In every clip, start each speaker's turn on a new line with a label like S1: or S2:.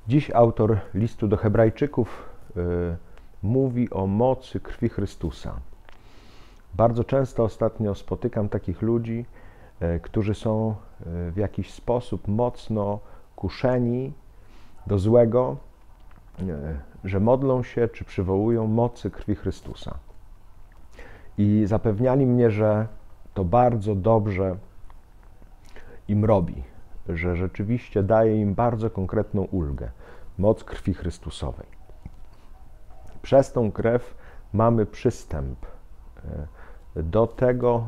S1: Dziś autor listu do Hebrajczyków mówi o mocy krwi Chrystusa. Bardzo często ostatnio spotykam takich ludzi, którzy są w jakiś sposób mocno kuszeni do złego, że modlą się czy przywołują mocy krwi Chrystusa. I zapewniali mnie, że to bardzo dobrze im robi, że rzeczywiście daje im bardzo konkretną ulgę, moc krwi Chrystusowej. Przez tą krew mamy przystęp do tego,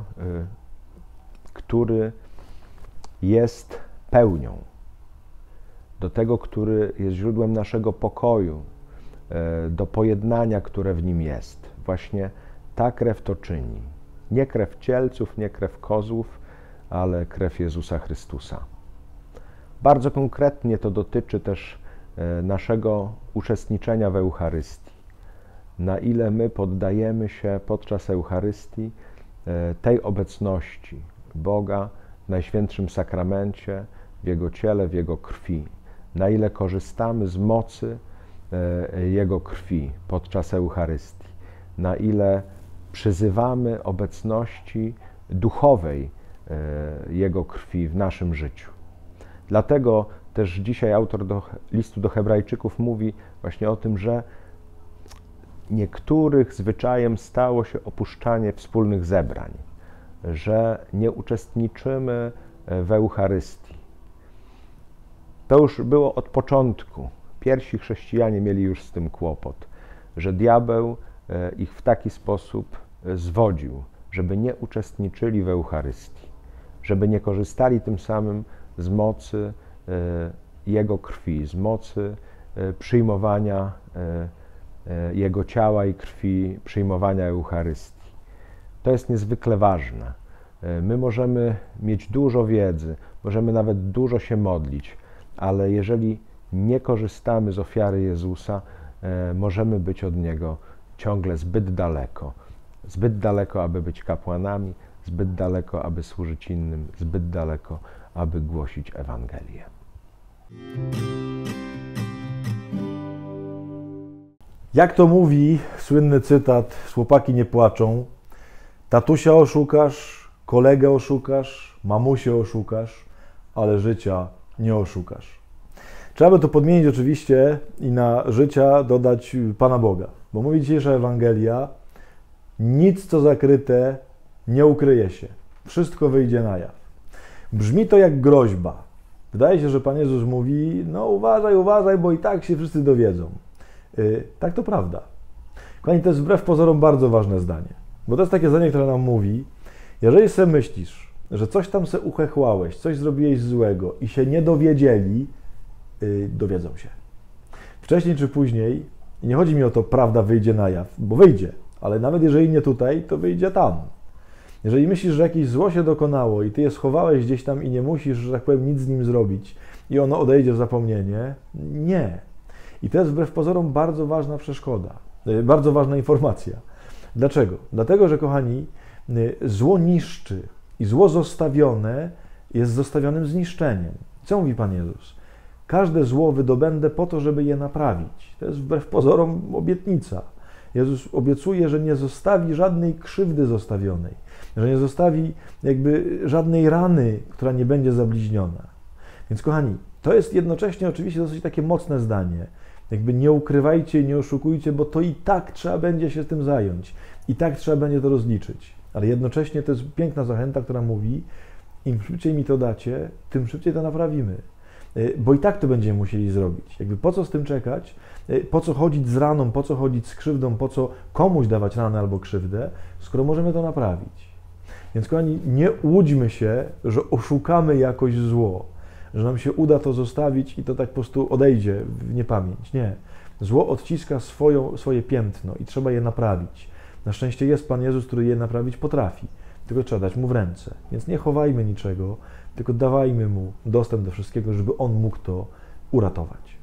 S1: który jest pełnią, do tego, który jest źródłem naszego pokoju, do pojednania, które w nim jest. Właśnie ta krew to czyni. Nie krew cielców, nie krew kozłów, ale krew Jezusa Chrystusa. Bardzo konkretnie to dotyczy też naszego uczestniczenia w Eucharystii. Na ile my poddajemy się podczas Eucharystii tej obecności Boga w Najświętszym Sakramencie, w Jego ciele, w Jego krwi. Na ile korzystamy z mocy Jego krwi podczas Eucharystii. Na ile przyzywamy obecności duchowej Jego krwi w naszym życiu. Dlatego też dzisiaj autor listu do Hebrajczyków mówi właśnie o tym, że niektórych zwyczajem stało się opuszczanie wspólnych zebrań, że nie uczestniczymy w Eucharystii. To już było od początku. Pierwsi chrześcijanie mieli już z tym kłopot, że diabeł ich w taki sposób zwodził, żeby nie uczestniczyli w Eucharystii, żeby nie korzystali tym samym z mocy Jego krwi, z mocy przyjmowania Jego ciała i krwi, przyjmowania Eucharystii. To jest niezwykle ważne. My możemy mieć dużo wiedzy, możemy nawet dużo się modlić, ale jeżeli nie korzystamy z ofiary Jezusa, możemy być od Niego ciągle zbyt daleko, aby być kapłanami, zbyt daleko, aby służyć innym, zbyt daleko, aby głosić Ewangelię.
S2: Jak to mówi słynny cytat, chłopaki nie płaczą, tatusia oszukasz, kolegę oszukasz, mamusię oszukasz, ale życia nie oszukasz. Trzeba by to podmienić oczywiście i na życia dodać Pana Boga, bo mówi dzisiejsza Ewangelia, nic co zakryte nie ukryje się, wszystko wyjdzie na jaw. Brzmi to jak groźba. Wydaje się, że Pan Jezus mówi, no uważaj, bo i tak się wszyscy dowiedzą. Tak, to prawda. Kochani, to jest wbrew pozorom bardzo ważne zdanie, bo to jest takie zdanie, które nam mówi, jeżeli sobie myślisz, że coś tam se uchechłałeś, coś zrobiłeś złego i się nie dowiedzieli, dowiedzą się. Wcześniej czy później, i nie chodzi mi o to, prawda wyjdzie na jaw, bo wyjdzie, ale nawet jeżeli nie tutaj, to wyjdzie tam. Jeżeli myślisz, że jakieś zło się dokonało i ty je schowałeś gdzieś tam i nie musisz, że tak powiem, nic z nim zrobić i ono odejdzie w zapomnienie, nie. I to jest wbrew pozorom bardzo ważna przeszkoda, bardzo ważna informacja. Dlaczego? Dlatego, że kochani, zło niszczy i zło zostawione jest zostawionym zniszczeniem. Co mówi Pan Jezus? Każde zło wydobędę po to, żeby je naprawić. To jest wbrew pozorom obietnica. Jezus obiecuje, że nie zostawi żadnej krzywdy zostawionej, że nie zostawi jakby żadnej rany, która nie będzie zabliźniona. Więc kochani, to jest jednocześnie oczywiście dosyć takie mocne zdanie. Jakby nie ukrywajcie, nie oszukujcie, bo to i tak trzeba będzie się tym zająć. I tak trzeba będzie to rozliczyć. Ale jednocześnie to jest piękna zachęta, która mówi, im szybciej mi to dacie, tym szybciej to naprawimy. Bo i tak to będziemy musieli zrobić. Jakby po co z tym czekać? Po co chodzić z raną? Po co chodzić z krzywdą? Po co komuś dawać ranę albo krzywdę, skoro możemy to naprawić? Więc kochani, nie łudźmy się, że oszukamy jakoś zło, że nam się uda to zostawić i to tak po prostu odejdzie w niepamięć. Nie. Zło odciska swoje piętno i trzeba je naprawić. Na szczęście jest Pan Jezus, który je naprawić potrafi. Tylko trzeba dać Mu w ręce. Więc nie chowajmy niczego, tylko dawajmy Mu dostęp do wszystkiego, żeby On mógł to uratować.